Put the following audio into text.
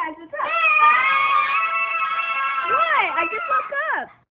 guys, what's up? What? I just woke up.